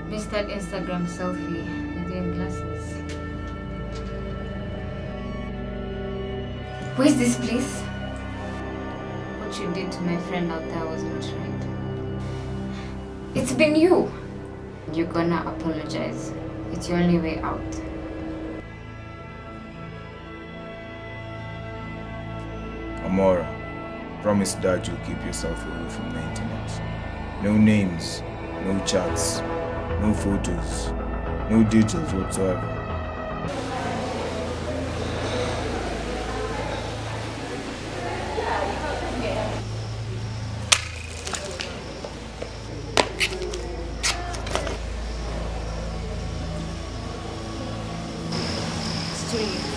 Missed that Instagram selfie with your glasses. Where's this place? What you did to my friend out there was not right. It's been you. You're gonna apologize. It's your only way out. Amora, promise Dad you'll keep yourself away from the internet. No names, no chats, no photos, no details whatsoever. It's too late.